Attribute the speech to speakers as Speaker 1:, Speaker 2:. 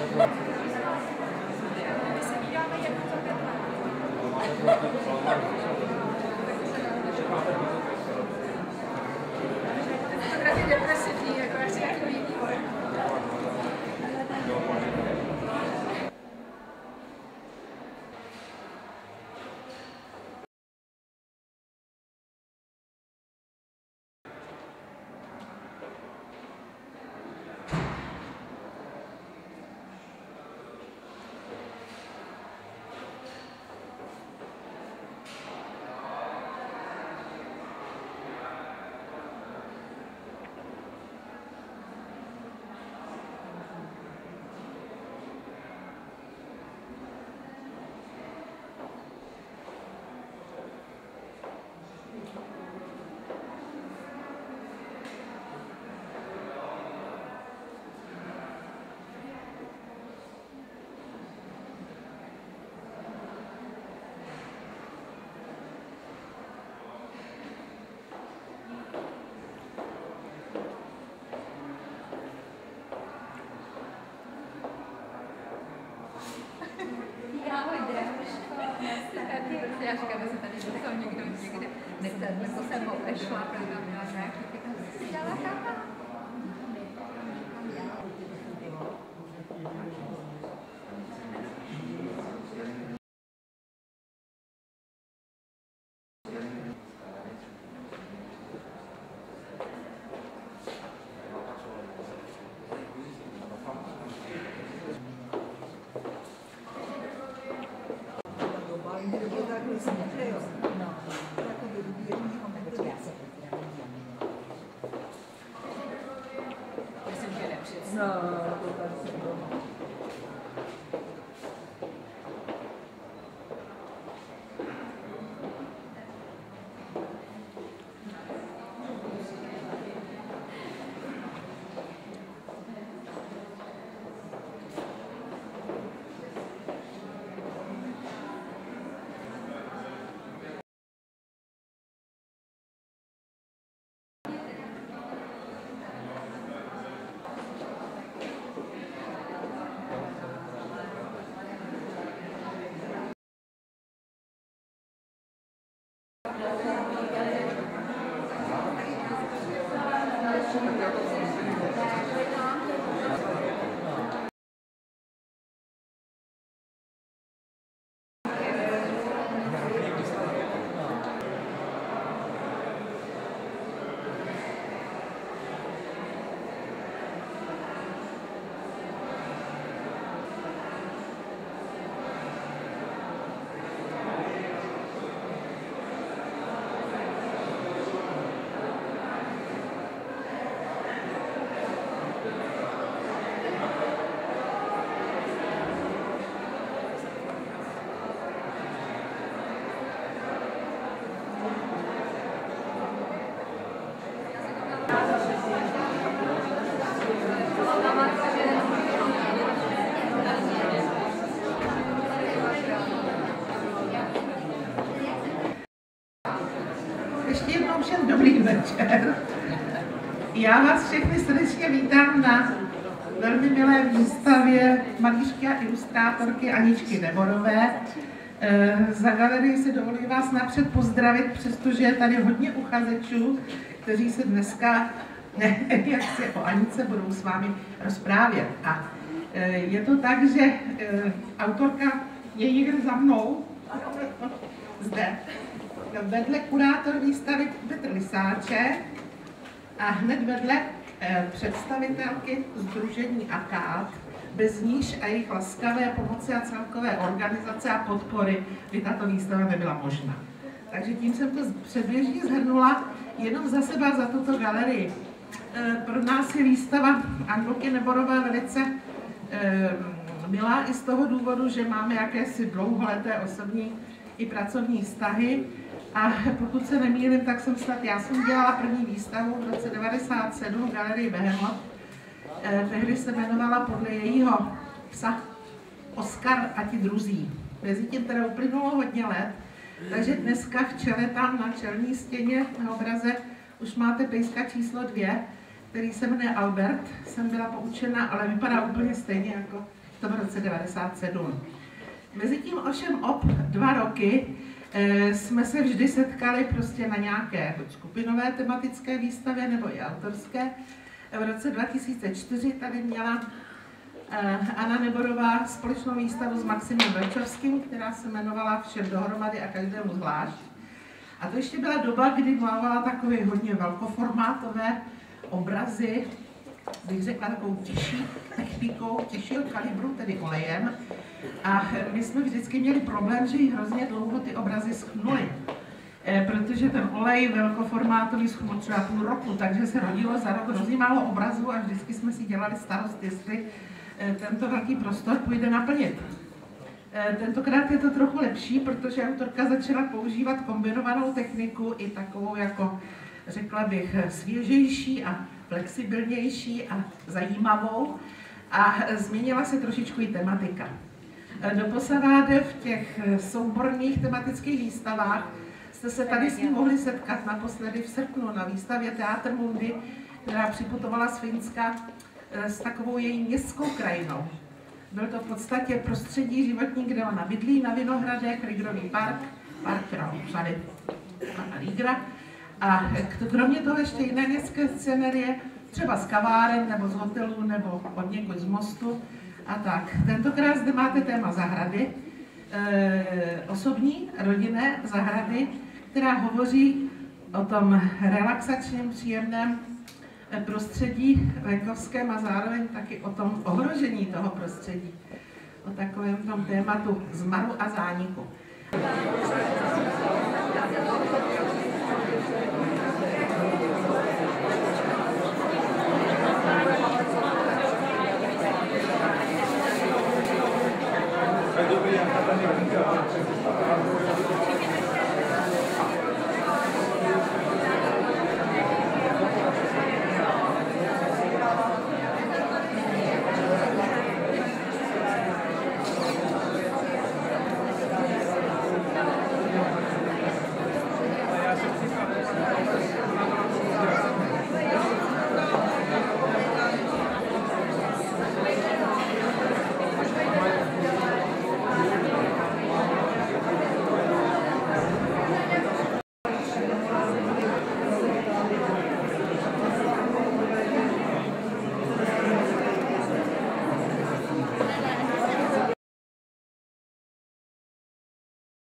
Speaker 1: Já říkám, že se tady dostal někde, nebo jsem obešla právě na nějaký si dala táta.
Speaker 2: Ještě jednou všem dobrý večer. Já vás všechny srdečně vítám na velmi milé výstavě malířky a ilustrátorky Aničky Neborové. Za galerii si dovolím vás napřed pozdravit, přestože je tady hodně uchazečů, kteří se dneska jak se o Anice budou s vámi rozprávět. A je to tak, že autorka je někde za mnou, zde, vedle kurátor výstavy Petr Lisáček a hned vedle představitelky sdružení AKAD, bez níž a jejich laskavé pomoci a celkové organizace a podpory by tato výstava nebyla možná. Takže tím jsem to předběžně shrnula jenom za sebe, za tuto galerii. Pro nás je výstava Angelky Neborové velice milá i z toho důvodu, že máme jakési dlouholeté osobní i pracovní vztahy. A pokud se nemýlím, tak já jsem dělala první výstavu v roce 1997 v galerii Behemoth. Tehdy se jmenovala podle jejího psa Oskar a ti druzí. Mezitím teda uplynulo hodně let, takže dneska v čele tam na čelní stěně na obraze už máte pejska číslo 2, který se jmenuje Albert. Jsem byla poučena, ale vypadá úplně stejně jako v tom roce 1997. Mezitím ovšem 2 roky jsme se vždy setkali prostě na nějaké skupinové tematické výstavě nebo i autorské. V roce 2004 tady měla Anna Neborová společnou výstavu s Maximem Velčovským, která se jmenovala Všem dohromady a každému zvlášť. A to ještě byla doba, kdy malovala takové hodně velkoformátové obrazy, bych řekla takovou těžší technikou, těžšího kalibru, tedy olejem. A my jsme vždycky měli problém, že jí hrozně dlouho ty obrazy schnuly. Protože ten olej velkoformátový schnul třeba půl roku, takže se rodilo za rok hrozně málo obrazů a vždycky jsme si dělali starost, jestli tento velký prostor půjde naplnit. Tentokrát je to trochu lepší, protože autorka začala používat kombinovanou techniku i takovou jako, řekla bych, svěžejší a flexibilnější a zajímavou a změnila se trošičku i tematika. Doposaváde v těch souborných tematických výstavách jste se tady s ním mohli setkat naposledy v srpnu na výstavě Teatr Mundi, která připutovala z Finska s takovou její městskou krajinou. Byl to v podstatě prostředí životní, kde ona bydlí na Vinohradech, Rigrový park Šary a Rigra. A kromě toho ještě jiné městské scenérie, třeba z kaváren, nebo z hotelů, nebo od někud z mostu a tak. Tentokrát zde máte téma zahrady, osobní, rodinné zahrady, která hovoří o tom relaxačním, příjemném prostředí venkovském a zároveň taky o tom ohrožení toho prostředí, o takovém tom tématu zmaru a zániku.
Speaker 3: Dobrý,